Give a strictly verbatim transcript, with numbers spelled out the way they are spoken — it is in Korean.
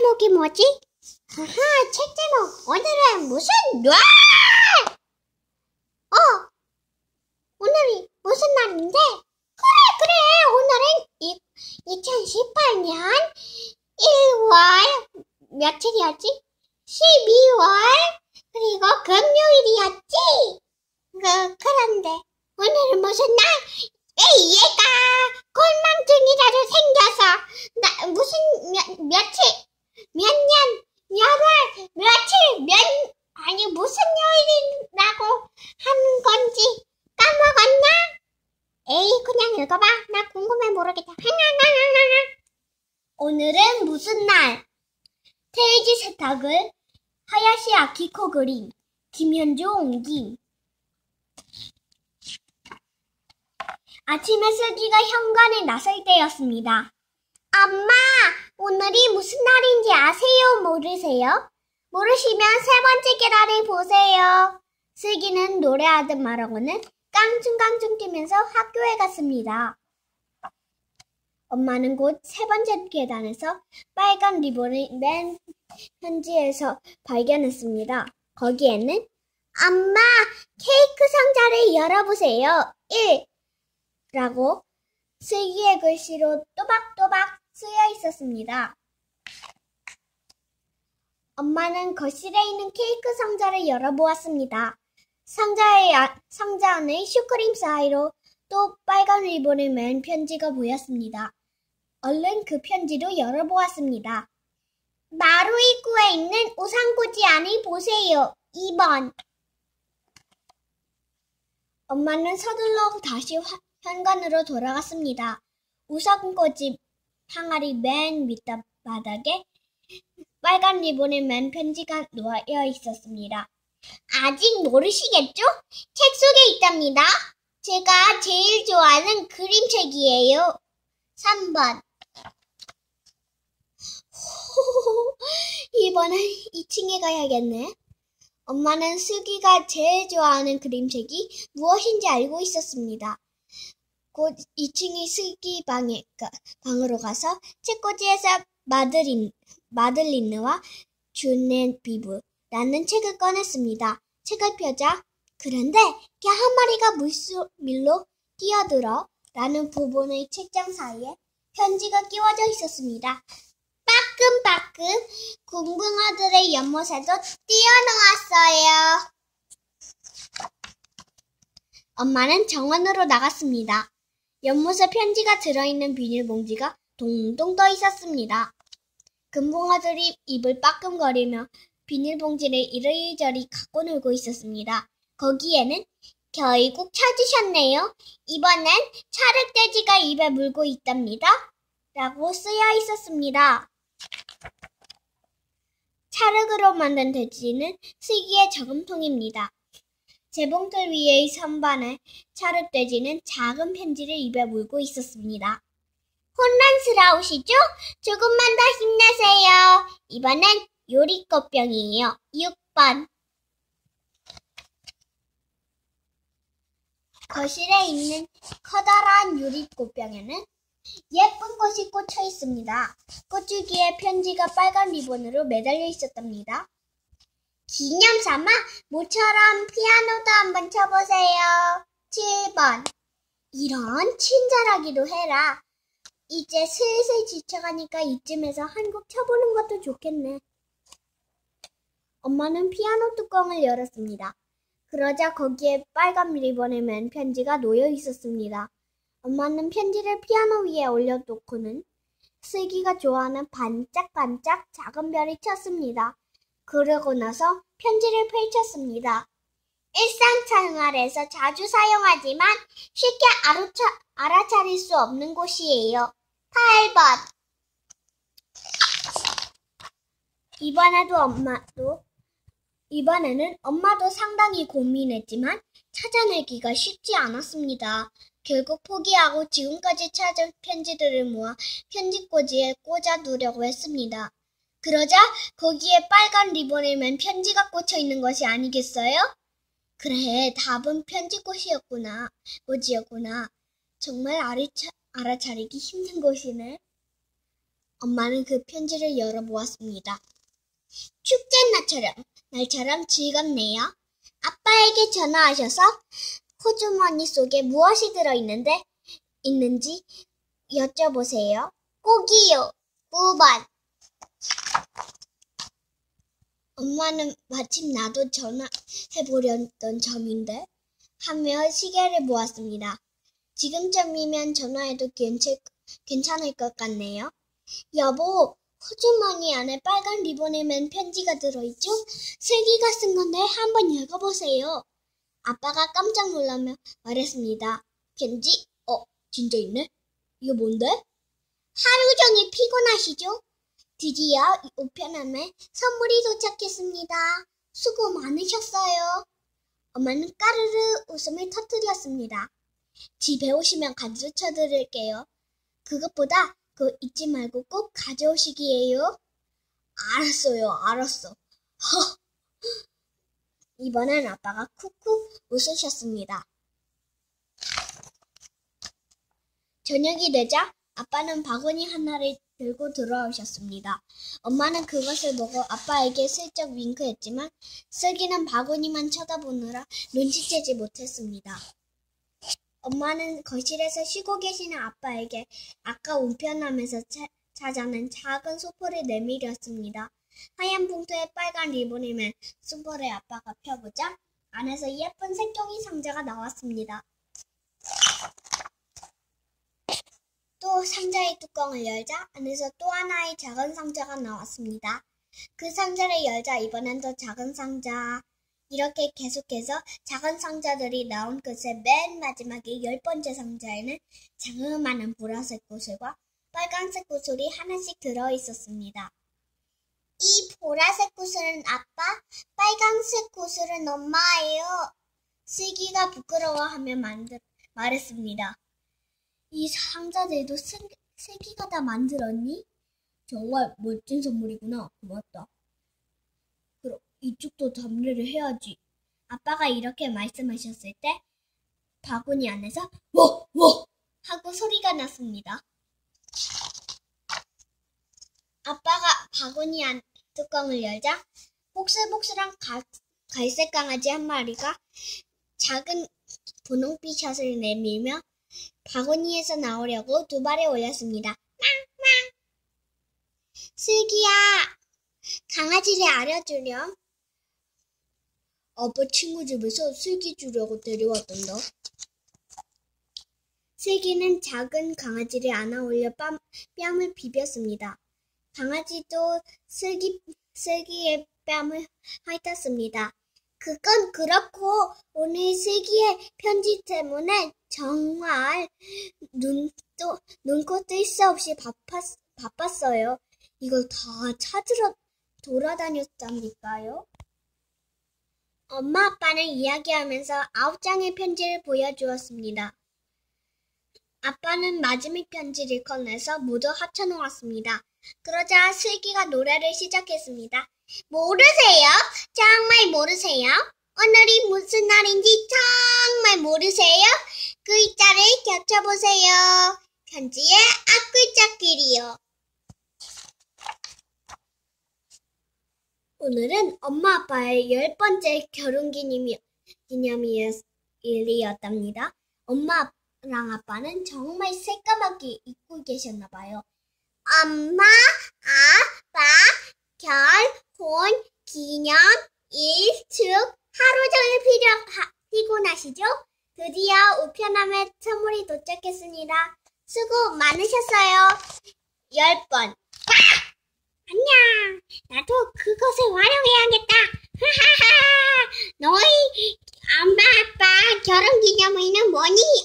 제목이 뭐지? 하하, 책 제목. 오늘은 무슨 날? 어, 오늘이 무슨 날인데? 그래, 그래. 오늘은 이, 이천십팔 년 일월 며칠이었지? 십이월 그리고 금요일이었지? 그, 그런데 오늘은 무슨 날? 에이, 얘가 곤망증이라도 생겨서 나 무슨 며, 며칠 몇 년 몇월 며칠 몇 아니 무슨 요일이라고 하는 건지 까먹었나? 에이, 그냥 읽어봐. 나 궁금해 모르겠다. 오늘은 무슨 날? 테이지 세탁을 하야시 아키코 그림, 김현주 옮김. 아침에 슬기가 현관에 나설 때였습니다. 엄마, 오늘이 무슨 날인지 아세요? 모르세요? 모르시면 세 번째 계단을 보세요. 슬기는 노래하듯 말하고는 깡충깡충 뛰면서 학교에 갔습니다. 엄마는 곧 세 번째 계단에서 빨간 리본을 맨 편지에서 발견했습니다. 거기에는 엄마, 케이크 상자를 열어보세요. 일 라고 슬기의 글씨로 또박또박 쓰여 있었습니다. 엄마는 거실에 있는 케이크 상자를 열어보았습니다. 상자의 아, 상자 안에 슈크림 사이로 또 빨간 리본을 맨 편지가 보였습니다. 얼른 그 편지도 열어보았습니다. 마루 입구에 있는 우산꽂이 안을 보세요. 이 번. 엄마는 서둘러 다시 화, 현관으로 돌아갔습니다. 우산꽂이 항아리 맨 밑바닥에 빨간 리본에 맨 편지가 놓여 있었습니다. 아직 모르시겠죠? 책 속에 있답니다. 제가 제일 좋아하는 그림책이에요. 삼 번. 이번엔 이 층에 가야겠네. 엄마는 슬기가 제일 좋아하는 그림책이 무엇인지 알고 있었습니다. 곧 이 층의 슬기 방에, 방으로 가서 책꽂이에서 마들린, 마들린느와 주네비브라는 책을 꺼냈습니다. 책을 펴자 그런데 개 한 마리가 물소, 밀로 뛰어들어 라는 부분의 책장 사이에 편지가 끼워져 있었습니다. 빠끔빠끔 궁붕어들의 연못에도 뛰어놓았어요. 엄마는 정원으로 나갔습니다. 연못에 편지가 들어있는 비닐봉지가 동동 떠 있었습니다. 금붕어들이 입을 빠끔거리며 비닐봉지를 이리저리 갖고 놀고 있었습니다. 거기에는 결국 찾으셨네요. 이번엔 찰흙돼지가 입에 물고 있답니다. 라고 쓰여 있었습니다. 찰흙으로 만든 돼지는 슬기의 저금통입니다. 재봉틀 위의 선반에 찰흙돼지는 작은 편지를 입에 물고 있었습니다. 혼란스러우시죠? 조금만 더 힘내세요. 이번엔 요리꽃병이에요. 육 번. 거실에 있는 커다란 유리꽃병에는 예쁜 꽃이 꽂혀 있습니다. 꽃줄기에 편지가 빨간 리본으로 매달려 있었답니다. 기념 삼아 모처럼 피아노도 한번 쳐보세요. 칠 번. 이런 친절하기도 해라. 이제 슬슬 지쳐가니까 이쯤에서 한 곡 쳐보는 것도 좋겠네. 엄마는 피아노 뚜껑을 열었습니다. 그러자 거기에 빨간 리본에 맨 편지가 놓여 있었습니다. 엄마는 편지를 피아노 위에 올려놓고는 슬기가 좋아하는 반짝반짝 작은 별을 쳤습니다. 그러고 나서 편지를 펼쳤습니다. 일상생활에서 자주 사용하지만 쉽게 알아차, 알아차릴 수 없는 곳이에요. 팔 번. 이번에도 엄마도 이번에는 엄마도 상당히 고민했지만 찾아내기가 쉽지 않았습니다. 결국 포기하고 지금까지 찾은 편지들을 모아 편지꽂이에 꽂아두려고 했습니다. 그러자 거기에 빨간 리본에 맨 편지가 꽂혀 있는 것이 아니겠어요? 그래, 답은 편지꽂이였구나. 꽂이였구나. 정말 알아차, 알아차리기 힘든 것이네. 엄마는 그 편지를 열어보았습니다. 축제 날처럼, 날처럼 즐겁네요. 아빠에게 전화하셔서 호주머니 속에 무엇이 들어있는데, 있는지 여쭤보세요. 꼭이요. 구 번. 엄마는 마침 나도 전화해보려던 점인데 하며 시계를 보았습니다. 지금쯤이면 전화해도 괜찮, 괜찮을 것 같네요. 여보, 호주머니 안에 빨간 리본에 맨 편지가 들어있죠? 슬기가 쓴 건데 한번 읽어보세요. 아빠가 깜짝 놀라며 말했습니다. 편지? 어, 진짜 있네? 이거 뭔데? 하루 종일 피곤하시죠? 드디어 우편함에 선물이 도착했습니다. 수고 많으셨어요. 엄마는 까르르 웃음을 터뜨렸습니다. 집에 오시면 가르쳐 드릴게요. 그것보다 그거 잊지 말고 꼭 가져오시기예요. 알았어요, 알았어. 허. 이번엔 아빠가 쿡쿡 웃으셨습니다. 저녁이 되자 아빠는 바구니 하나를 들고 돌아오셨습니다. 엄마는 그것을 보고 아빠에게 슬쩍 윙크했지만 슬기는 바구니만 쳐다보느라 눈치채지 못했습니다. 엄마는 거실에서 쉬고 계시는 아빠에게 아까 우편함에서 차, 찾아낸 작은 소포를 내밀었습니다. 하얀 봉투에 빨간 리본이 맨 소포를 아빠가 펴보자 안에서 예쁜 색종이 상자가 나왔습니다. 또 상자의 뚜껑을 열자 안에서 또 하나의 작은 상자가 나왔습니다. 그 상자를 열자 이번엔 더 작은 상자. 이렇게 계속해서 작은 상자들이 나온 끝에 맨 마지막에 열 번째 상자에는 자그마한 보라색 구슬과 빨간색 구슬이 하나씩 들어있었습니다. 이 보라색 구슬은 아빠, 빨간색 구슬은 엄마예요. 슬기가 부끄러워하며 만들, 말했습니다. 이 상자들도 슬기가 다 만들었니? 정말 멋진 선물이구나. 고맙다. 그럼 이쪽도 답례를 해야지. 아빠가 이렇게 말씀하셨을 때 바구니 안에서 워! 워! 하고 소리가 났습니다. 아빠가 바구니 안 뚜껑을 열자 복슬복슬한 가, 갈색 강아지 한 마리가 작은 분홍빛 샷을 내밀며 바구니에서 나오려고 두 발을 올렸습니다. 망망! 슬기야, 강아지를 알려주렴. 아빠 친구 집에서 슬기 주려고 데려왔단다. 슬기는 작은 강아지를 안아올려 뺨, 뺨을 비볐습니다. 강아지도 슬기, 슬기의 뺨을 핥았습니다. 그건 그렇고 오늘 슬기의 편지 때문에 정말 눈도, 눈코 뜰 새 없이 바빴, 바빴어요. 이걸 다 찾으러 돌아다녔답니까요? 엄마 아빠는 이야기하면서 아홉 장의 편지를 보여주었습니다. 아빠는 마지막 편지를 꺼내서 모두 합쳐놓았습니다. 그러자 슬기가 노래를 시작했습니다. 모르세요? 정말 모르세요? 오늘이 무슨 날인지 정말 모르세요? 글자를 겹쳐보세요. 편지의 앞글자끼리요. 오늘은 엄마 아빠의 열 번째 결혼기념일이었답니다. 엄마랑 아빠는 정말 새까맣게 잊고 계셨나봐요. 엄마, 아빠, 결혼, 기념일, 즉 하루 종일 필요, 하, 피곤하시죠? 드디어 우편함에 선물이 도착했습니다. 수고 많으셨어요. 열 번. 안녕. 나도 그것을 활용해야겠다. 하하하. 너희 엄마 아빠 결혼기념일은 뭐니?